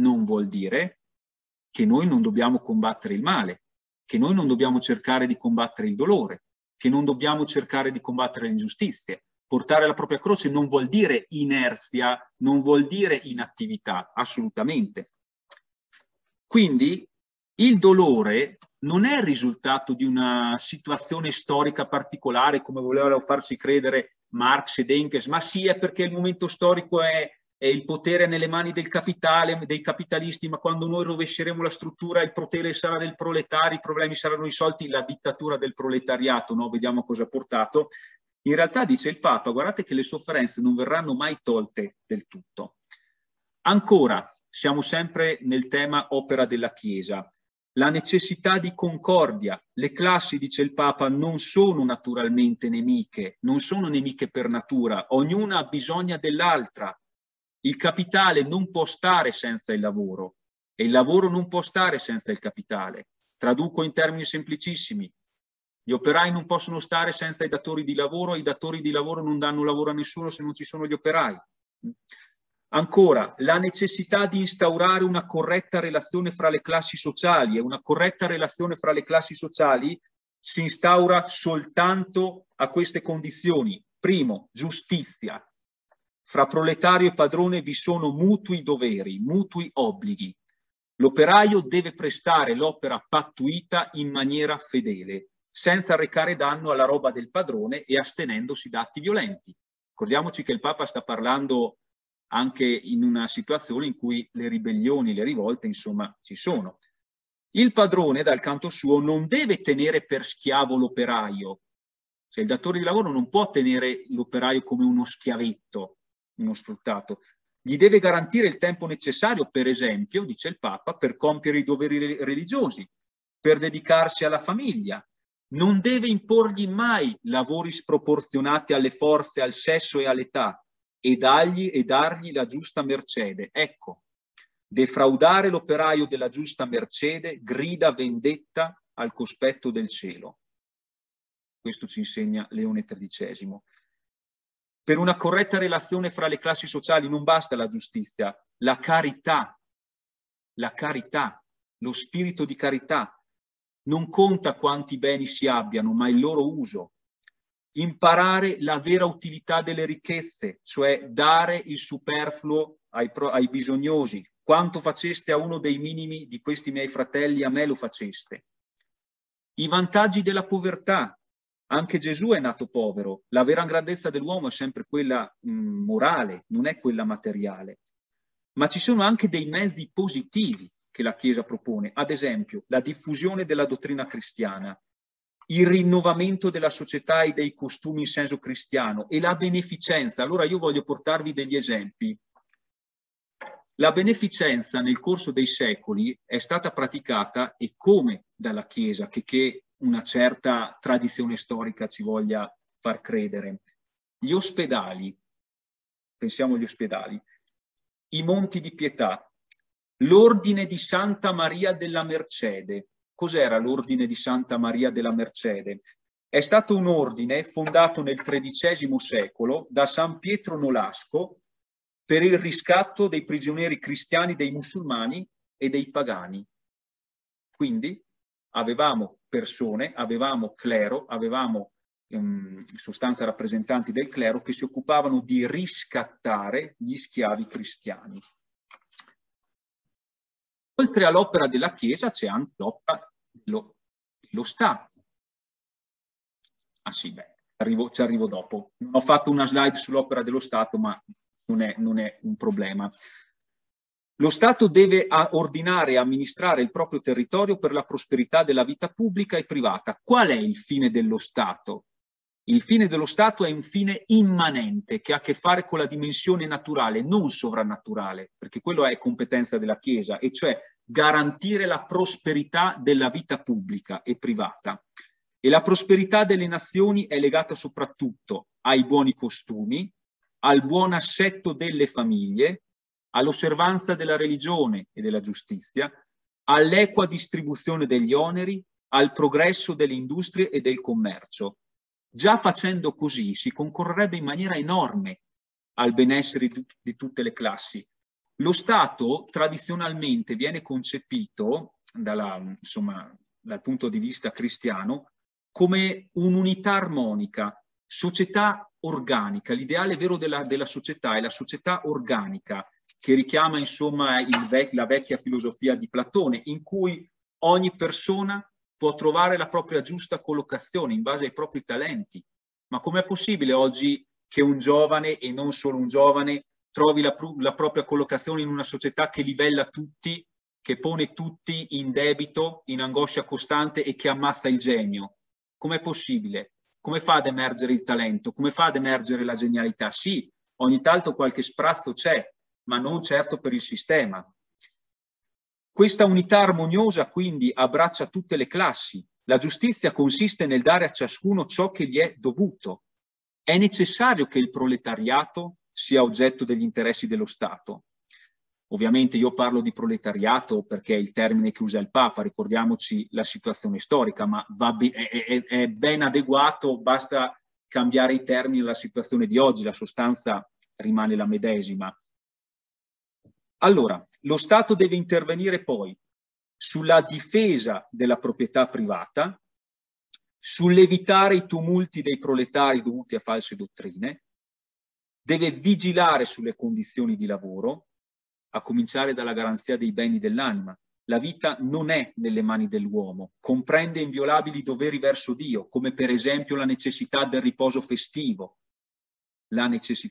che noi non dobbiamo combattere il male, che noi non dobbiamo cercare di combattere il dolore, che non dobbiamo cercare di combattere le ingiustizie. Portare la propria croce non vuol dire inerzia, non vuol dire inattività, assolutamente. Quindi il dolore non è il risultato di una situazione storica particolare, come volevano farci credere Marx ed Engels, ma sì, è perché il momento storico è il potere nelle mani del capitale, dei capitalisti, ma quando noi rovesceremo la struttura il potere sarà del proletario, i problemi saranno risolti, la dittatura del proletariato, no? Vediamo cosa ha portato. In realtà, dice il Papa, guardate che le sofferenze non verranno mai tolte del tutto. Ancora, siamo sempre nel tema opera della Chiesa. La necessità di concordia. Le classi, dice il Papa, non sono naturalmente nemiche, non sono nemiche per natura, ognuna ha bisogno dell'altra. Il capitale non può stare senza il lavoro e il lavoro non può stare senza il capitale. Traduco in termini semplicissimi. Gli operai non possono stare senza i datori di lavoro, i datori di lavoro non danno lavoro a nessuno se non ci sono gli operai. Ancora, la necessità di instaurare una corretta relazione fra le classi sociali, e una corretta relazione fra le classi sociali si instaura soltanto a queste condizioni. Primo, giustizia. Fra proletario e padrone vi sono mutui doveri, mutui obblighi. L'operaio deve prestare l'opera pattuita in maniera fedele, senza recare danno alla roba del padrone e astenendosi da atti violenti. Ricordiamoci che il Papa sta parlando anche in una situazione in cui le ribellioni, le rivolte, insomma, ci sono. Il padrone, dal canto suo, non deve tenere per schiavo l'operaio. Cioè, il datore di lavoro non può tenere l'operaio come uno schiavetto, uno sfruttato. Gli deve garantire il tempo necessario, per esempio, dice il Papa, per compiere i doveri religiosi, per dedicarsi alla famiglia. Non deve imporgli mai lavori sproporzionati alle forze, al sesso e all'età, e dargli la giusta mercede. Ecco, defraudare l'operaio della giusta mercede grida vendetta al cospetto del cielo. Questo ci insegna Leone XIII. Per una corretta relazione fra le classi sociali non basta la giustizia, la carità, lo spirito di carità. Non conta quanti beni si abbiano, ma il loro uso. Imparare la vera utilità delle ricchezze, cioè dare il superfluo ai bisognosi, quanto faceste a uno dei minimi di questi miei fratelli, a me lo faceste. I vantaggi della povertà. Anche Gesù è nato povero. La vera grandezza dell'uomo è sempre quella morale, non è quella materiale. Ma ci sono anche dei mezzi positivi che la Chiesa propone. Ad esempio, la diffusione della dottrina cristiana, il rinnovamento della società e dei costumi in senso cristiano e la beneficenza. Allora io voglio portarvi degli esempi. La beneficenza nel corso dei secoli è stata praticata, e come dalla Chiesa, che una certa tradizione storica ci voglia far credere. Gli ospedali, pensiamo agli ospedali, i monti di pietà, l'ordine di Santa Maria della Mercede. Cos'era l'ordine di Santa Maria della Mercede? È stato un ordine fondato nel XIII secolo da San Pietro Nolasco per il riscatto dei prigionieri cristiani, dei musulmani e dei pagani. Quindi avevamo persone, avevamo clero, avevamo in sostanza rappresentanti del clero che si occupavano di riscattare gli schiavi cristiani. Oltre all'opera della Chiesa c'è anche l'opera dello Stato. Ah sì, beh, ci arrivo dopo. Non ho fatto una slide sull'opera dello Stato, ma non è un problema. Lo Stato deve ordinare e amministrare il proprio territorio per la prosperità della vita pubblica e privata. Qual è il fine dello Stato? Il fine dello Stato è un fine immanente che ha a che fare con la dimensione naturale, non sovrannaturale, perché quello è competenza della Chiesa, e cioè garantire la prosperità della vita pubblica e privata. E la prosperità delle nazioni è legata soprattutto ai buoni costumi, al buon assetto delle famiglie, all'osservanza della religione e della giustizia, all'equa distribuzione degli oneri, al progresso delle industrie e del commercio. Già facendo così si concorrerebbe in maniera enorme al benessere di tutte le classi. Lo Stato tradizionalmente viene concepito dal punto di vista cristiano come un'unità armonica, società organica. L'ideale vero della società è la società organica, che richiama insomma la vecchia filosofia di Platone, in cui ogni persona può trovare la propria giusta collocazione in base ai propri talenti. Ma com'è possibile oggi che un giovane, e non solo un giovane, trovi la propria collocazione in una società che livella tutti, che pone tutti in debito, in angoscia costante e che ammazza il genio? Com'è possibile? Come fa ad emergere il talento? Come fa ad emergere la genialità? Sì, ogni tanto qualche sprazzo c'è, ma non certo per il sistema. Questa unità armoniosa quindi abbraccia tutte le classi. La giustizia consiste nel dare a ciascuno ciò che gli è dovuto. È necessario che il proletariato sia oggetto degli interessi dello Stato. Ovviamente io parlo di proletariato perché è il termine che usa il Papa, ricordiamoci la situazione storica, ma è ben adeguato, basta cambiare i termini alla situazione di oggi, la sostanza rimane la medesima. Allora, lo Stato deve intervenire poi sulla difesa della proprietà privata, sull'evitare i tumulti dei proletari dovuti a false dottrine, deve vigilare sulle condizioni di lavoro, a cominciare dalla garanzia dei beni dell'anima. La vita non è nelle mani dell'uomo, comprende inviolabili doveri verso Dio, come per esempio la necessità del riposo festivo, da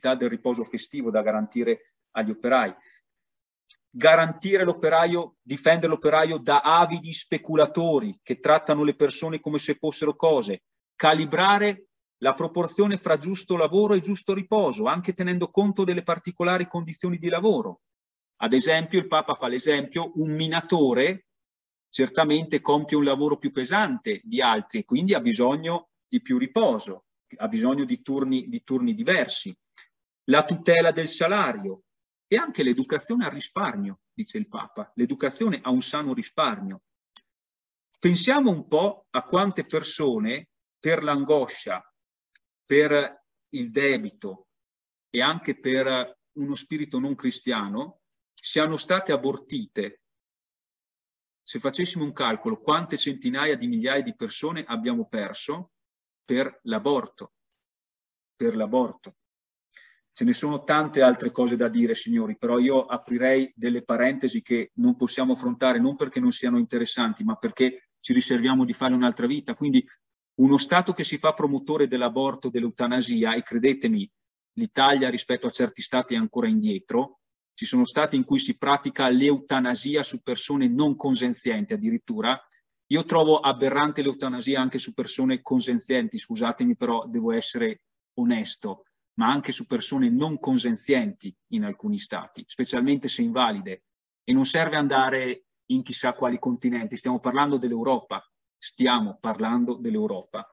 garantire agli operai. Garantire l'operaio, difendere l'operaio da avidi speculatori che trattano le persone come se fossero cose, calibrare la proporzione fra giusto lavoro e giusto riposo, anche tenendo conto delle particolari condizioni di lavoro. Ad esempio, il Papa fa l'esempio, un minatore certamente compie un lavoro più pesante di altri e quindi ha bisogno di più riposo, ha bisogno di turni diversi. La tutela del salario e anche l'educazione al risparmio, dice il Papa, l'educazione a un sano risparmio. Pensiamo un po' a quante persone per l'angoscia, per il debito e anche per uno spirito non cristiano siano state abortite. Se facessimo un calcolo, quante centinaia di migliaia di persone abbiamo perso per l'aborto. Ce ne sono tante altre cose da dire, signori, però io aprirei delle parentesi che non possiamo affrontare, non perché non siano interessanti, ma perché ci riserviamo di fare un'altra vita. Quindi uno Stato che si fa promotore dell'aborto, dell'eutanasia, e credetemi, l'Italia rispetto a certi Stati è ancora indietro, ci sono stati in cui si pratica l'eutanasia su persone non consenzienti addirittura. Io trovo aberrante l'eutanasia anche su persone consenzienti, scusatemi, però devo essere onesto, ma anche su persone non consenzienti in alcuni stati, specialmente se invalide. E non serve andare in chissà quali continenti, stiamo parlando dell'Europa. Stiamo parlando dell'Europa.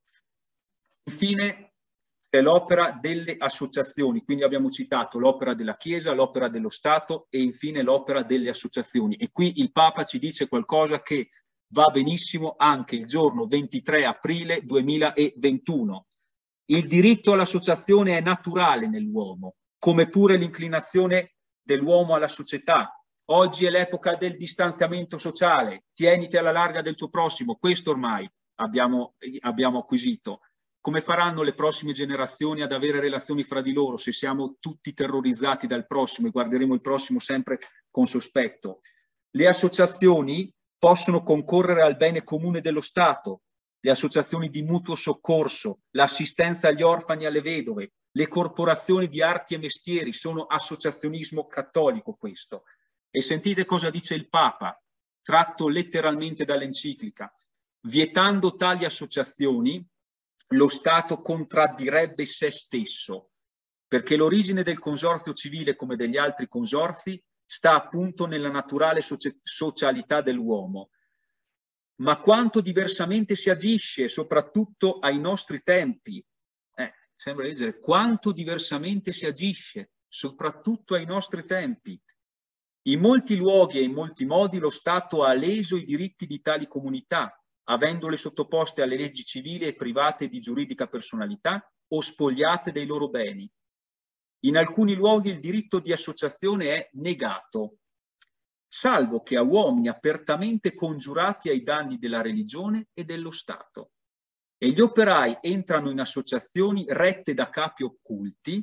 Infine è l'opera delle associazioni, quindi abbiamo citato l'opera della Chiesa, l'opera dello Stato e infine l'opera delle associazioni. E qui il Papa ci dice qualcosa che va benissimo anche il giorno 23 aprile 2021. Il diritto all'associazione è naturale nell'uomo, come pure l'inclinazione dell'uomo alla società. Oggi è l'epoca del distanziamento sociale, tieniti alla larga del tuo prossimo, questo ormai abbiamo acquisito. Come faranno le prossime generazioni ad avere relazioni fra di loro se siamo tutti terrorizzati dal prossimo e guarderemo il prossimo sempre con sospetto? Le associazioni possono concorrere al bene comune dello Stato, le associazioni di mutuo soccorso, l'assistenza agli orfani e alle vedove, le corporazioni di arti e mestieri, sono associazionismo cattolico questo. E sentite cosa dice il Papa, tratto letteralmente dall'enciclica. Vietando tali associazioni, lo Stato contraddirebbe se stesso, perché l'origine del consorzio civile, come degli altri consorzi, sta appunto nella naturale socialità dell'uomo. Ma quanto diversamente si agisce, soprattutto ai nostri tempi. Sembra leggere, quanto diversamente si agisce, soprattutto ai nostri tempi. In molti luoghi e in molti modi lo Stato ha leso i diritti di tali comunità, avendole sottoposte alle leggi civili e private di giuridica personalità o spogliate dei loro beni. In alcuni luoghi il diritto di associazione è negato, salvo che a uomini apertamente congiurati ai danni della religione e dello Stato. E gli operai entrano in associazioni rette da capi occulti,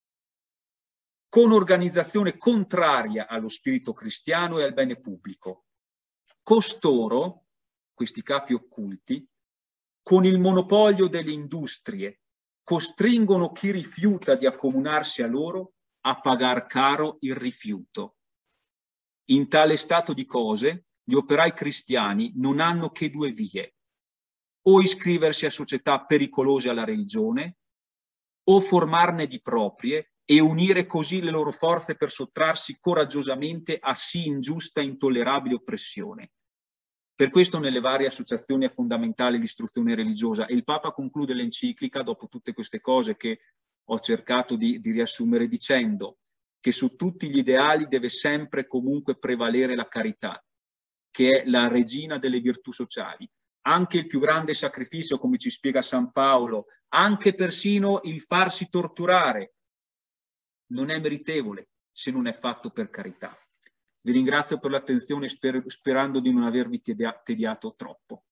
con organizzazione contraria allo spirito cristiano e al bene pubblico. Costoro, questi capi occulti, con il monopolio delle industrie, costringono chi rifiuta di accomunarsi a loro a pagar caro il rifiuto. In tale stato di cose, gli operai cristiani non hanno che due vie: o iscriversi a società pericolose alla religione, o formarne di proprie e unire così le loro forze per sottrarsi coraggiosamente a sì ingiusta e intollerabile oppressione. Per questo nelle varie associazioni è fondamentale l'istruzione religiosa, e il Papa conclude l'enciclica, dopo tutte queste cose che ho cercato di riassumere, dicendo che su tutti gli ideali deve sempre comunque prevalere la carità, che è la regina delle virtù sociali. Anche il più grande sacrificio, come ci spiega San Paolo, anche persino il farsi torturare, non è meritevole se non è fatto per carità. Vi ringrazio per l'attenzione, sperando di non avervi tediato troppo.